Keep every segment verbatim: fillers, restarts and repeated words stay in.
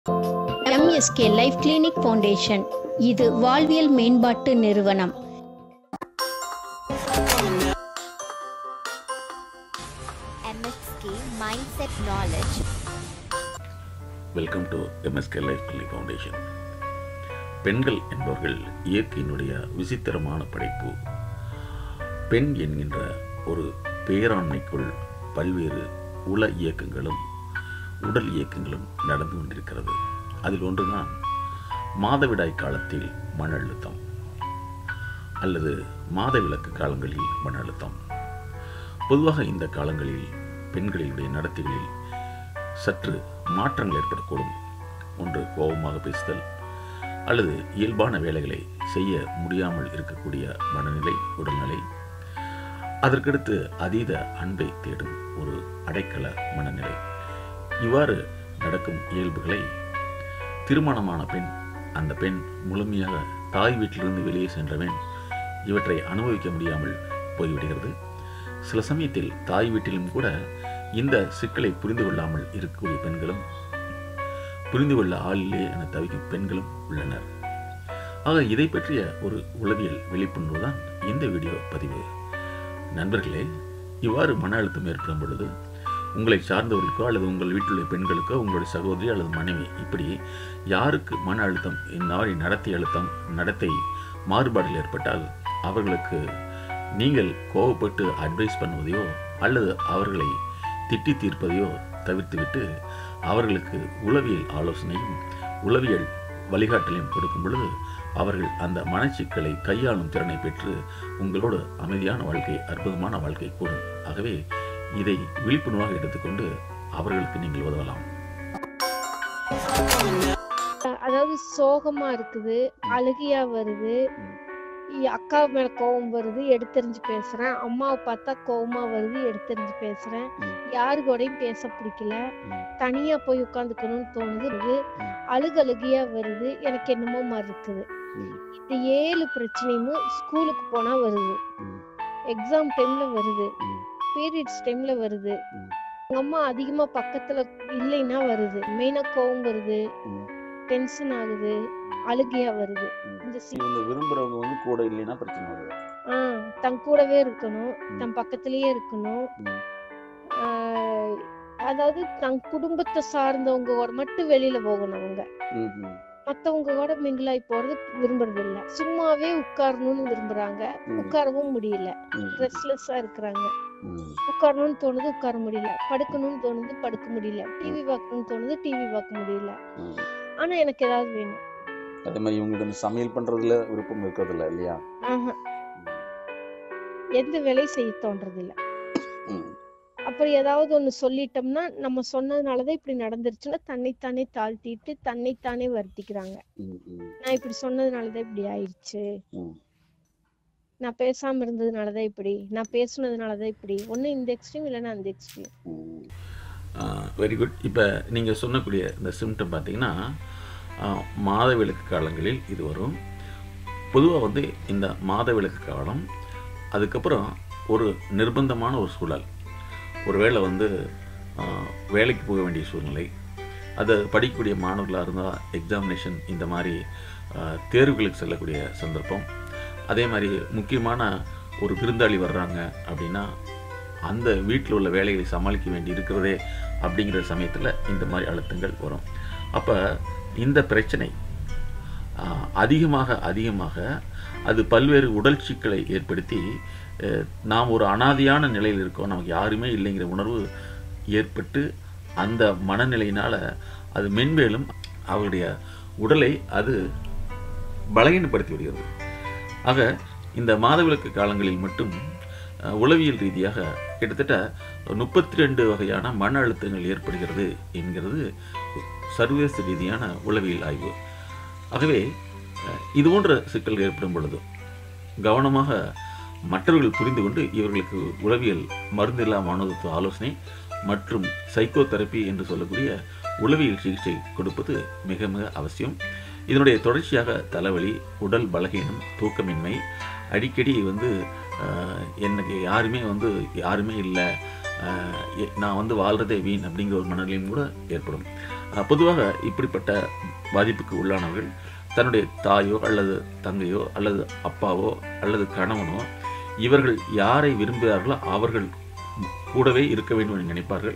M S K Life Clinic Foundation இது வாழ்வியல் மேம்பாட்டு நிறுவனம். M S K Mindset Knowledge. Welcome to M S K Life Clinic Foundation. பெண்கள் என்பவர்கள் இயற்கையினுடைய விசித்திரமான படைப்பு. பெண் என்கின்ற ஒரு பேராண்மைக்குள் பல்வேறு உள இயக்கங்களும் உடல் இயக்கங்களும் நடந்து கொண்டிருக்கிறது. அதில் ஒன்றுதான் மாதவிடாய் காலத்தில் மன அழுத்தம் அல்லது மாதவிலக்கு காலங்களில் மன அழுத்தம். பொதுவாக இந்த காலங்களில் பெண்களினுடைய நடத்தைகளில் சற்று மாற்றங்கள் ஏற்படக்கூடும். ஒன்று கோபமாக பேசுதல் அல்லது இயல்பான வேலைகளை செய்ய முடியாமல் இருக்கக்கூடிய மனநிலை, உடல்நிலை. அதற்கடுத்து அதீத அன்பை தேடும் ஒரு அடைக்கல மனநிலை. இவ்வாறு நடக்கும் இயல்புகளை திருமணமான பெண், அந்த பெண் முழுமையாக தாய் வீட்டிலிருந்து வெளியே சென்றவன் இவற்றை அனுபவிக்க முடியாமல் போய்விடுகிறது. சில சமயத்தில் தாய் வீட்டிலும் கூட இந்த சிக்கலை புரிந்து கொள்ளாமல் இருக்கக்கூடிய பெண்களும், புரிந்து கொள்ள ஆளிலே என தவிக்கும் பெண்களும் உள்ளனர். ஆக இதை பற்றிய ஒரு உளவியல் விழிப்புணர்வு தான் இந்த வீடியோ பதிவு. நண்பர்களே, இவ்வாறு மன அழுத்தம் ஏற்படும் பொழுது உங்களை சார்ந்தவர்களுக்கோ அல்லது உங்கள் வீட்டிலுள்ள பெண்களுக்கோ, உங்களுடைய சகோதரி அல்லது மனைவி, இப்படி யாருக்கு மன அழுத்தம், இந்த மாதிரி நடத்தை அழுத்தம், நடத்தை மாறுபாடுகள் ஏற்பட்டால் அவர்களுக்கு நீங்கள் கோபப்பட்டு அட்வைஸ் பண்ணுவதையோ அல்லது அவர்களை திட்டி தீர்ப்பதையோ தவிர்த்துவிட்டு அவர்களுக்கு உளவியல் ஆலோசனையும் உளவியல் வழிகாட்டலையும் கொடுக்கும் பொழுது அவர்கள் அந்த மனச்சிக்கலை கையாளும் திறனை பெற்று உங்களோடு அமைதியான வாழ்க்கை, அற்புதமான வாழ்க்கை கூடும். ஆகவே இதை விழிப்புணர்வாக எடுத்துக்கொண்டு அவர்களுக்கு நீங்கள் உதவலாம். அதாவது சோகமா இருக்குது, அழுகையா வருது, அக்கா மேல கோபம் வருது, எடுத்தெறிஞ்சு பேசுறேன், அம்மாவை பார்த்தா கோபமா வருது, எடுத்தெறிஞ்சு பேசுறேன், யாரு கூடயும் பேச பிடிக்கல, தனியா போய் உட்காந்துக்கணும்னு தோணுது, அழுகு அழுகையா வருது, எனக்கு என்னமோ மாதிரி இருக்குது. இந்த ஏழு பிரச்சனையும் ஸ்கூலுக்கு போனா வருது, எக்ஸாம் டைம்ல வருது, பீரியட்ஸ் டைம்ல வருது, உங்க அம்மா அதிகமா பக்கத்துல இல்லைன்னா வருது, மெயினா கோவம் வருது, டென்ஷன் ஆகுது, அழுகையா வருது. இந்த விரும்புறவங்க வந்து கூட இல்லைன்னா பிரச்சனை வருது. ஆஹ் தன் கூடவே இருக்கணும், தன் பக்கத்திலேயே இருக்கணும். ஆஹ் அதாவது தன் குடும்பத்தை சார்ந்தவங்க கூட மட்டும் வெளியில போகணும். அவங்க மத்தவங்க கூட மிங்கிளாய் போறது விரும்புறது இல்ல. சும்மாவே உட்காரணும்னு விரும்புறாங்க, உட்காரவும் முடியல, ரெஸ்ட்லெஸ்ஸா இருக்கிறாங்க. உட்காரணும்னு தோணுது, உட்கார முடியல, படுக்கணும்னு தோணுது, படுக்க முடியல, டிவி பார்க்கணும்னு தோணுது, டிவி பார்க்க முடியல. ஆனா எனக்கு ஏதாவது வேணும். அதே மாதிரி இவங்களுக்கு சமையல் பண்றதுல விருப்பம் இருக்கிறது இல்ல இல்லையா? எந்த வேலையும் செய்ய தோன்றது இல்ல. அப்படி ஏதாவது ஒண்ணு சொல்லிட்டோம்னா, நம்ம சொன்னதுனாலதான் இப்படி நடந்துருச்சுன்னா தன்னைத்தானே தாழ்த்திட்டு தன்னைத்தானே வருத்திக்கிறாங்க. நான் இப்படி சொன்னதுனாலதான் இப்படி ஆயிடுச்சு, நான் பேசாம இருந்ததுனாலதான் இப்படி, நான் பேசுனதுனாலதான் இப்படி. ஒண்ணு இந்த எக்ஸ்ட்ரீம் இல்லைன்னா அந்த எக்ஸ்ட்ரீம். Very good. இப்போ நீங்கள் சொன்னக்கூடிய இந்த சிம்டம் பார்த்தீங்கன்னா மாதவிலக்கு காலங்களில் இது வரும். பொதுவாக வந்து இந்த மாதவிலக்கு காலம், அதுக்கப்புறம் ஒரு நிர்பந்தமான ஒரு சூழல், ஒருவேளை வந்து வேலைக்கு போக வேண்டிய சூழ்நிலை, அது படிக்கக்கூடிய மாணவர்களாக இருந்தால் எக்ஸாமினேஷன், இந்த மாதிரி தேர்வுகளுக்கு செல்லக்கூடிய சந்தர்ப்பம், அதே மாதிரி முக்கியமான ஒரு விருந்தாளி வர்றாங்க அப்படின்னா அந்த வீட்டில் உள்ள வேலைகளை சமாளிக்க வேண்டி இருக்கிறதே அப்படிங்கிற சமயத்தில் இந்த மாதிரி அழுத்தங்கள் வரும். அப்போ இந்த பிரச்சனை அதிகமாக அதிகமாக அது பல்வேறு உடல் சிக்கலை ஏற்படுத்தி நாம் ஒரு அனாதியான நிலையில் இருக்கோம், நமக்கு யாருமே இல்லைங்கிற உணர்வு ஏற்பட்டு அந்த மனநிலையினால் அது மென்மேலும் அவருடைய உடலை அது பலகீனப்படுத்தி விடுகிறது. ஆக இந்த மாதவிலக்கு காலங்களில் மட்டும் உளவியல் ரீதியாக கிட்டத்தட்ட முப்பத்தி ரெண்டு வகையான மன அழுத்தங்கள் ஏற்படுகிறது என்கிறது சர்வதேச ரீதியான உளவியல் ஆய்வு. ஆகவே இது போன்ற சிக்கல் ஏற்படும் பொழுது கவனமாக மற்றவர்கள் புரிந்து கொண்டு இவர்களுக்கு உளவியல் மருந்தில்லா மனோதத்துவ ஆலோசனை மற்றும் சைக்கோ தெரப்பி என்று சொல்லக்கூடிய உளவியல் சிகிச்சை கொடுப்பது மிக மிக அவசியம். இதனுடைய தொடர்ச்சியாக தலைவலி, உடல் பலகீனம், தூக்கமின்மை, அடிக்கடி வந்து எனக்கு யாருமே வந்து யாருமே இல்லை, நான் வந்து வாழ்கிறதே வீண் அப்படிங்கிற ஒரு மனநிலையும் கூட ஏற்படும். பொதுவாக இப்படிப்பட்ட பாதிப்புக்கு உள்ளானவர்கள் தன்னுடைய தாயோ அல்லது தங்கையோ அல்லது அப்பாவோ அல்லது கணவனோ இவர்கள் யாரை விரும்புகிறார்களோ அவர்கள் கூடவே இருக்க வேண்டும் என்று நினைப்பார்கள்.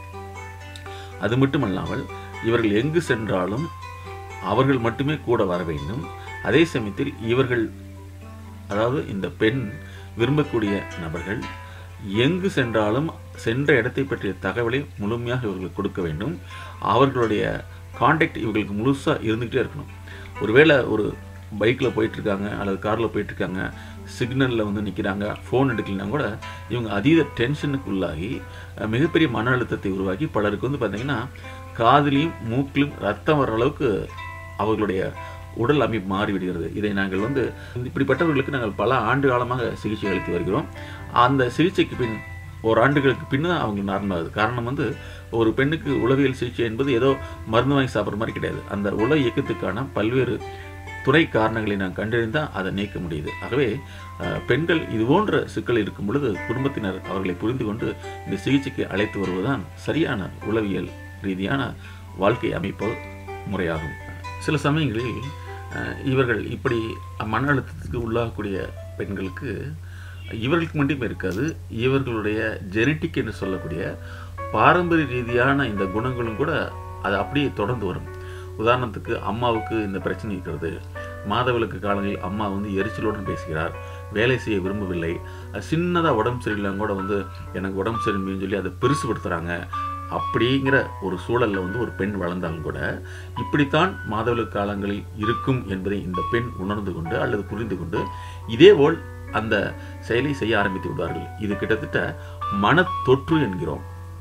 அது மட்டுமல்லாமல் இவர்கள் எங்கு சென்றாலும் அவர்கள் மட்டுமே கூட வர வேண்டும். அதே சமயத்தில் இவர்கள், அதாவது இந்த பெண் விரும்பக்கூடிய நபர்கள் எங்கு சென்றாலும் சென்ற இடத்தை பற்றிய தகவலை முழுமையாக இவர்களுக்கு கொடுக்க வேண்டும். அவர்களுடைய கான்டாக்ட் இவர்களுக்கு முழுசாக இருந்துக்கிட்டே இருக்கணும். ஒருவேளை ஒரு பைக்கில் போயிட்டுருக்காங்க அல்லது காரில் போயிட்டுருக்காங்க, சிக்னலில் வந்து நிற்கிறாங்க, ஃபோன் எடுக்கலைன்னா கூட இவங்க அதீத டென்ஷனுக்கு உள்ளாகி மிகப்பெரிய மன அழுத்தத்தை உருவாக்கி பலருக்கு வந்து பார்த்திங்கன்னா காதிலையும் மூக்கிலும் ரத்தம் வர்ற அளவுக்கு அவர்களுடைய உடல் அமைப்பு மாறிவிடுகிறது. இதை நாங்கள் வந்து இப்படிப்பட்டவர்களுக்கு நாங்கள் பல ஆண்டு காலமாக சிகிச்சை அளித்து வருகிறோம். அந்த சிகிச்சைக்கு பின் ஓராண்டுகளுக்கு பின் தான் அவங்க நார்மல் ஆகுது. காரணம் வந்து ஒரு பெண்ணுக்கு உளவியல் சிகிச்சை என்பது ஏதோ மருந்து வாங்கி சாப்பிட்ற மாதிரி கிடையாது. அந்த உள இயக்கத்துக்கான பல்வேறு துணை காரணங்களை நான் கண்டறிந்தால் அதை நீக்க முடியுது. ஆகவே பெண்கள் இது போன்ற சிக்கல் இருக்கும் பொழுது குடும்பத்தினர் அவர்களை புரிந்து கொண்டு இந்த சிகிச்சைக்கு அழைத்து வருவதுதான் சரியான உளவியல் ரீதியான வாழ்க்கை அமைப்பு முறையாகும். சில சமயங்களில் இவர்கள் இப்படி மன அழுத்தத்துக்கு உள்ளாகக்கூடிய பெண்களுக்கு இவர்களுக்கு மட்டுமே இருக்காது, இவர்களுடைய ஜெனட்டிக் என்று சொல்லக்கூடிய பாரம்பரிய ரீதியான இந்த குணங்களும் கூட அது அப்படியே தொடர்ந்து வரும். உதாரணத்துக்கு அம்மாவுக்கு இந்த பிரச்சனை இருக்கிறது. மாதவிலக்கு காலங்களில் அம்மா வந்து எரிச்சலுடன் பேசுகிறார், வேலை செய்ய விரும்பவில்லை, சின்னதாக உடம்பு சரியில்லைங்க கூட வந்து எனக்கு உடம்பு சரியில்லைன்னு சொல்லி அதை பெருசுபடுத்துகிறாங்க. அப்படிங்கிற ஒரு சூழலில் வந்து ஒரு பெண் வளர்ந்தாலும் கூட இப்படித்தான் மாதவிலக்கு காலங்களில் இருக்கும் என்பதை இந்த பெண் உணர்ந்து கொண்டு அல்லது புரிந்து கொண்டு இதேபோல் அந்த செயலை செய்ய ஆரம்பித்து விடுவார்கள். இது கிட்டத்தட்ட மன தொற்று என்கிறோம்.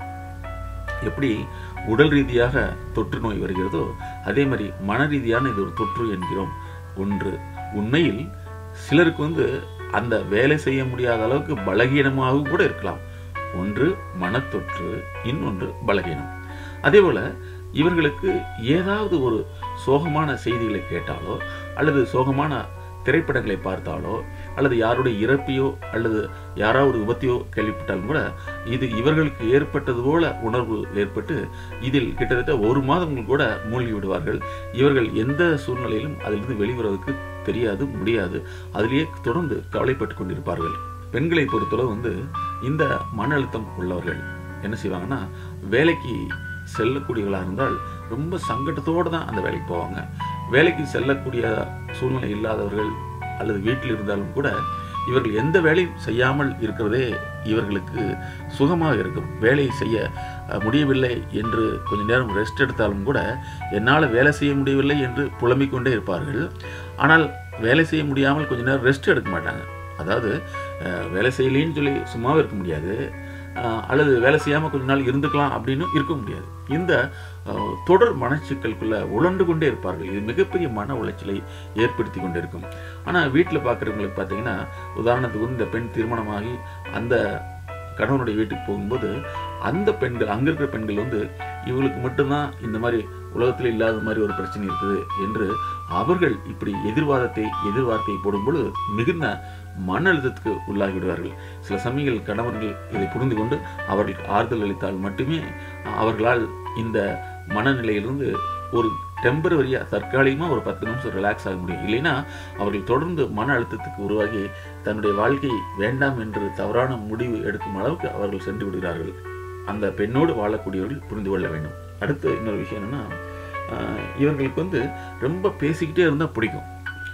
எப்படி உடல் ரீதியாக தொற்று நோய் வருகிறதோ அதே மாதிரி மன ரீதியான இது ஒரு தொற்று என்கிறோம். ஒன்று, உண்மையில் சிலருக்கு வந்து அந்த வேலை செய்ய முடியாத அளவுக்கு பலகீனமாகவும் கூட இருக்கலாம். ஒன்று மனத்தொற்று, இன்னொன்று பலகீனம். அதே போல இவர்களுக்கு ஏதாவது ஒரு சோகமான செய்திகளை கேட்டாலோ அல்லது சோகமான திரைப்படங்களை பார்த்தாலோ அல்லது யாருடைய இறப்பையோ அல்லது யாராவது விபத்தையோ கேள்விப்பட்டாலும் கூட இது இவர்களுக்கு ஏற்பட்டது போல உணர்வு ஏற்பட்டு இதில் கிட்டத்தட்ட ஒரு மாதங்கள் கூட மூழ்கி விடுவார்கள். இவர்கள் எந்த சூழ்நிலையிலும் அதிலிருந்து வெளிவருவதற்கு தெரியாது, முடியாது. அதிலேயே தொடர்ந்து கவலைப்பட்டு கொண்டிருப்பார்கள். பெண்களை பொறுத்தளவு வந்து இந்த மன அழுத்தம் உள்ளவர்கள் என்ன செய்வாங்கன்னா, வேலைக்கு செல்லக்கூடியவர்களாக இருந்தால் ரொம்ப சங்கடத்தோடு தான் அந்த வேலைக்கு போவாங்க. வேலைக்கு செல்லக்கூடிய சூழ்நிலை இல்லாதவர்கள் அல்லது வீட்டில் இருந்தாலும் கூட இவர்கள் எந்த வேலையும் செய்யாமல் இருக்கிறதே இவர்களுக்கு சுகமாக இருக்கும். வேலை செய்ய முடியவில்லை என்று கொஞ்ச நேரம் ரெஸ்ட் எடுத்தாலும் கூட என்னால் வேலை செய்ய முடியவில்லை என்று புலம்பிக் கொண்டே இருப்பார்கள். ஆனால் வேலை செய்ய முடியாமல் கொஞ்ச நேரம் ரெஸ்ட் எடுக்க மாட்டாங்க. அதாவது வேலை செய்யலின்னு சொல்லி சும்மாவே இருக்க முடியாது, அல்லது வேலை செய்யாமல் கொஞ்ச நாள் இருந்துக்கலாம் அப்படின்னு இருக்க முடியாது. இந்த தொடர் மனச்சிக்கலுக்குள்ள உழண்டு கொண்டே இருப்பார்கள். இது மிகப்பெரிய மன உளைச்சலை ஏற்படுத்தி கொண்டே இருக்கும். ஆனால் வீட்டில் பார்க்குறவங்களுக்கு பார்த்தீங்கன்னா, உதாரணத்துக்கு வந்து இந்த பெண் திருமணமாகி அந்த கணவனுடைய வீட்டுக்கு போகும்போது அந்த பெண்கள், அங்கே இருக்கிற பெண்கள் வந்து இவங்களுக்கு மட்டும்தான் இந்த மாதிரி உலகத்தில் இல்லாத மாதிரி ஒரு பிரச்சனை இருக்குது என்று அவர்கள் இப்படி எதிர்வாதத்தை எதிர்வார்த்தையை போடும்பொழுது மிகுந்த மன அழுத்தத்துக்கு உள்ளாகிவிடுவார்கள். சில சமயங்கள் கணவர்கள் இதை புரிந்து கொண்டு அவர்களுக்கு ஆறுதல் அளித்தால் மட்டுமே அவர்களால் இந்த மனநிலையிலிருந்து ஒரு டெம்பரவரியாக தற்காலிகமாக ஒரு பத்து நிமிஷம் ரிலாக்ஸ் ஆக முடியும். இல்லைன்னா அவர்கள் தொடர்ந்து மன அழுத்தத்துக்கு உருவாகி தன்னுடைய வாழ்க்கை வேண்டாம் என்று தவறான முடிவு எடுக்கும் அளவுக்கு அவர்கள் சென்று விடுகிறார்கள். அந்த பெண்ணோடு வாழக்கூடியவர்கள் புரிந்து கொள்ள வேண்டும். அடுத்து இன்னொரு விஷயம் என்னென்னா, இவர்களுக்கு வந்து ரொம்ப பேசிக்கிட்டே இருந்தால் பிடிக்கும்,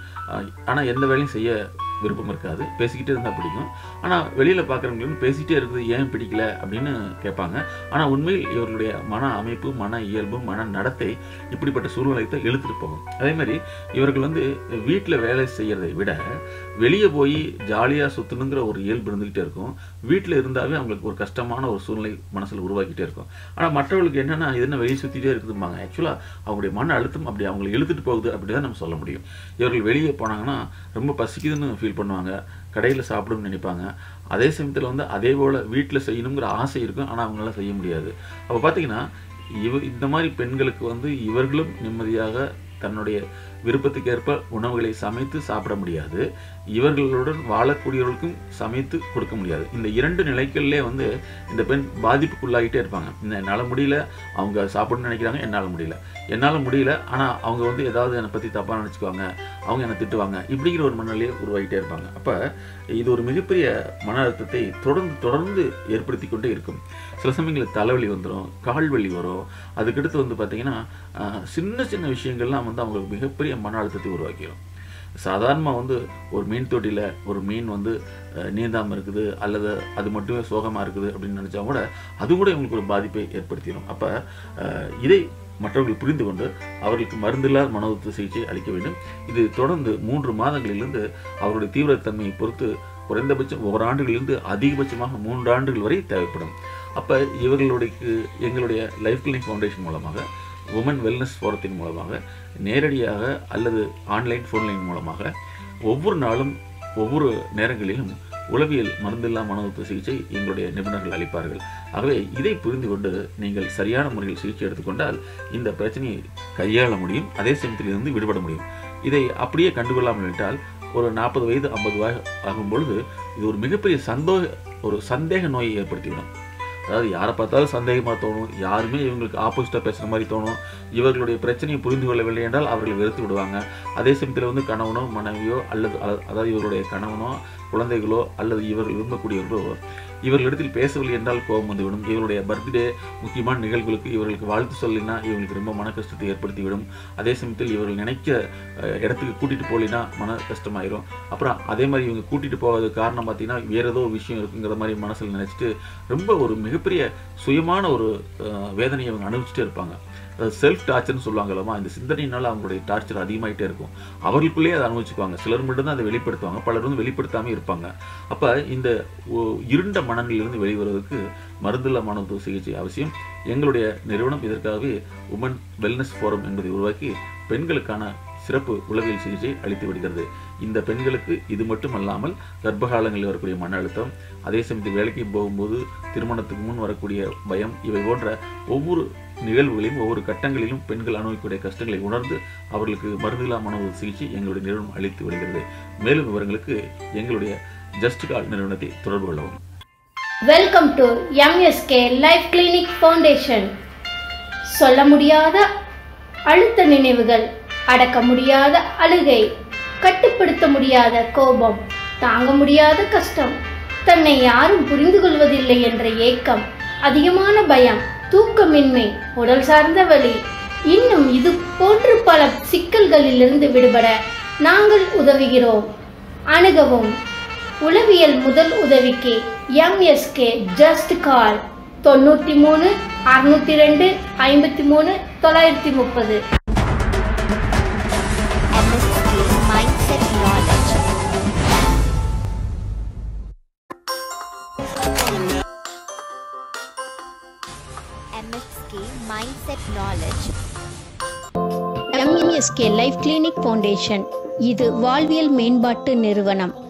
ஆனால் எந்த வேலையும் செய்ய விருப்பம் இருக்காது. பேசிக்கிட்டே இருந்தால் பிடிக்கும். ஆனால் வெளியில் பார்க்குறவங்களுக்கு பேசிக்கிட்டே இருக்குது ஏன் பிடிக்கல அப்படின்னு கேட்பாங்க. ஆனால் உண்மையில் இவர்களுடைய மன அமைப்பு, மன இயல்பு, மன நடத்தை இப்படிப்பட்ட சூழ்நிலை தான் இழுத்துட்டு போகும். அதே மாதிரி இவர்கள் வந்து வீட்டில் வேலை செய்கிறதை விட வெளியே போய் ஜாலியாக சுற்றணுங்கிற ஒரு இயல்பு இருந்துக்கிட்டே இருக்கும். வீட்டில் இருந்தாவே அவங்களுக்கு ஒரு கஷ்டமான ஒரு சூழ்நிலை மனசில் உருவாக்கிட்டே இருக்கும். ஆனால் மற்றவர்களுக்கு என்னென்னா, இது என்ன வெளியே சுற்றிட்டே இருக்குதும்பாங்க. ஆக்சுவலாக அவங்களுடைய மன அழுத்தம் அப்படி அவங்களை இழுத்துட்டு போகுது அப்படி தான் நம்ம சொல்ல முடியும். இவர்கள் வெளியே போனாங்கன்னா ரொம்ப பசிக்குதுன்னு ஃபீல் பண்ணுவாங்க, கடையில் சாப்பிடுன்னு நினைப்பாங்க. அதே சமயத்தில் வந்து அதே போல் வீட்டில் செய்யணுங்கிற ஆசை இருக்கும், ஆனால் அவங்களால செய்ய முடியாது. அப்போ பார்த்தீங்கன்னா இவ இந்த மாதிரி பெண்களுக்கு வந்து இவர்களும் நிம்மதியாக தன்னுடைய விருப்பத்துக்கேற்ப உணவுகளை சமைத்து சாப்பிட முடியாது, இவர்களுடன் வாழக்கூடியவர்களுக்கும் சமைத்து கொடுக்க முடியாது. இந்த இரண்டு நிலைகளிலே வந்து இந்த பெண் பாதிப்புக்குள்ளாகிட்டே இருப்பாங்க. இந்த என்னால் முடியல, அவங்க சாப்பிடணும்னு நினைக்கிறாங்க, என்னால் முடியல, என்னால் முடியல ஆனால் அவங்க வந்து ஏதாவது என்னை பற்றி தப்பாக நினச்சிக்குவாங்க, அவங்க என்னை திட்டுவாங்க, இப்படிங்கிற ஒரு மனநிலையை உருவாகிட்டே இருப்பாங்க. அப்போ இது ஒரு மிகப்பெரிய மன அழுத்தத்தை தொடர்ந்து தொடர்ந்து ஏற்படுத்தி கொண்டே இருக்கும். சில சமயங்களில் தலைவலி வந்துடும், கால்வலி வரும். அதுக்கடுத்து வந்து பார்த்திங்கன்னா சின்ன சின்ன விஷயங்கள்லாம் வந்து அவங்களுக்கு மிகப்பெரிய மன அழுத்தத்தை உருவாக்கிடும். சாதாரணமாக வந்து ஒரு மீன் தொட்டியில் ஒரு மீன் வந்து நீந்தாமல் இருக்குது அல்லது அது மட்டுமே சோகமாக இருக்குது அப்படின்னு நினச்சா கூட அது கூட இவங்களுக்கு ஒரு பாதிப்பை ஏற்படுத்திடும். அப்போ இதை மற்றவர்கள் புரிந்து கொண்டு அவர்களுக்கு மருந்தில்லாத மன அழுத்த சிகிச்சை அளிக்க வேண்டும். இது தொடர்ந்து மூன்று மாதங்களிலிருந்து அவருடைய தீவிரத்தன்மையை பொறுத்து குறைந்தபட்சம் ஒரு ஆண்டுகளிலிருந்து அதிகபட்சமாக மூன்று ஆண்டுகள் வரை தேவைப்படும். அப்போ இவர்களுடைய எங்களுடைய லைஃப் கிளினிக் ஃபவுண்டேஷன் மூலமாக, உமன் வெல்னஸ் ஃபோரத்தின் மூலமாக, நேரடியாக அல்லது ஆன்லைன் ஃபோன்லைன் மூலமாக ஒவ்வொரு நாளும் ஒவ்வொரு நேரங்களிலும் உளவியல் மருந்தில்லா மன அழுத்த சிகிச்சை எங்களுடைய நிபுணர்கள் அளிப்பார்கள். ஆகவே இதை புரிந்து கொண்டு நீங்கள் சரியான முறையில் சிகிச்சை எடுத்துக்கொண்டால் இந்த பிரச்சனையை கையாள முடியும், அதே சமயத்தில் இருந்து விடுபட முடியும். இதை அப்படியே கண்டுகொள்ளாமல் விட்டால் ஒரு நாற்பது வயது ஐம்பது வயது ஆகும் பொழுது இது ஒரு மிகப்பெரிய சந்தோஷ ஒரு சந்தேக நோயை ஏற்படுத்திவிடும். அதாவது யாரை பார்த்தாலும் சந்தேகமாக தோணும், யாருமே இவங்களுக்கு ஆப்போசிட்டாக பேசுகிற மாதிரி தோணும். இவர்களுடைய பிரச்சனையை புரிந்து கொள்ளவில்லை என்றால் அவர்களை வெறுத்து விடுவாங்க. அதே சமயத்தில் வந்து கணவனோ மனைவியோ அல்லது அதாவது இவருடைய கணவனோ குழந்தைகளோ அல்லது இவர்கள் விரும்பக்கூடியவர்களோ இவர்களிடத்தில் பேசவில்லை என்றால் கோபம் வந்துவிடும். இவருடைய பர்த்டே முக்கியமான நிகழ்வுகளுக்கு இவர்களுக்கு வாழ்த்து சொல்லினா இவங்களுக்கு ரொம்ப மன கஷ்டத்தை ஏற்படுத்திவிடும். அதே சமயத்தில் இவர்கள் நினைக்க இடத்துக்கு கூட்டிகிட்டு போகலினா மன கஷ்டமாயிரும். அப்புறம் அதே மாதிரி இவங்க கூட்டிகிட்டு போவதுக்கு காரணம் பார்த்தீங்கன்னா வேறு ஏதோ விஷயம் இருக்குங்கிற மாதிரி மனசில் நினச்சிட்டு ரொம்ப ஒரு மிகப்பெரிய சுயமான ஒரு வேதனையை இவங்க அனுபவிச்சுட்டே இருப்பாங்க. செல்ஃப் டார்ச்சர்னு சொல்லுவாங்கல்லமா, இந்த சிந்தனையினால அவங்களுடைய டார்ச்சர் அதிகமாகிட்டே இருக்கும். அவர்களுக்குள்ளேயே அதை அனுபவிச்சுக்குவாங்க. சிலர் மட்டும்தான் அதை வெளிப்படுத்துவாங்க, பலர் வந்து வெளிப்படுத்தாமல் இருப்பாங்க. அப்போ இந்த இருண்ட மனநிலையிலிருந்து வெளிவருவதற்கு மருந்துள்ள மன அழுத்த சிகிச்சை அவசியம். எங்களுடைய நிறுவனம் இதற்காகவே உமன் வெல்னஸ் ஃபோரம் என்பதை உருவாக்கி பெண்களுக்கான சிறப்பு உளவியல் சிகிச்சை அளித்து விடுகிறது. இந்த பெண்களுக்கு இது மட்டும் அல்லாமல் கர்ப்பகாலங்களில் வரக்கூடிய மன அழுத்தம், அதே சமயத்தில் வேலைக்கு போகும்போது திருமணத்துக்கு முன் வரக்கூடிய பயம், இவை போன்ற ஒவ்வொரு நிகழ்வுகளையும் ஒவ்வொரு கட்டங்களிலும் பெண்கள் அனுபவிக்கக்கூடிய கஷ்டங்களை உணர்ந்து அவர்களுக்கு மருந்துல்லா மன அழுத்த சிகிச்சை எங்களுடைய நிறுவனம் அளித்து வருகிறது. மேலும் விவரங்களுக்கு எங்களுடைய ஜஸ்ட் கால் நிறுவனத்தை தொடர்பு கொள்ளவும். Welcome to MSK life clinic foundation. சொல்ல முடியாத அழுத்த நினைவுகள், அடக்க முடியாத அழுகை, கட்டுப்படுத்த முடியாத கோபம், தாங்க முடியாத கஷ்டம், தன்னை யாரும் புரிந்து கொள்வதில்லை என்ற ஏக்கம், அதிகமான பயம், தூக்கமின்மை, உடல் சார்ந்த வலி, இன்னும் இது போன்று பல சிக்கல்களிலிருந்து விடுபட நாங்கள் உதவுகிறோம். அணுகவும். உளவியல் முதல் உதவிக்கு எம்எஸ்கே ஜஸ்ட் கால் தொண்ணூற்றி மூணு அறுநூத்தி ரெண்டு ஐம்பத்தி மூணு தொள்ளாயிரத்தி முப்பது. Mindset knowledge. M S K Mindset knowledge. MSK life clinic foundation இது வாழ்வியல் மேம்பாட்டு நிறுவனம்.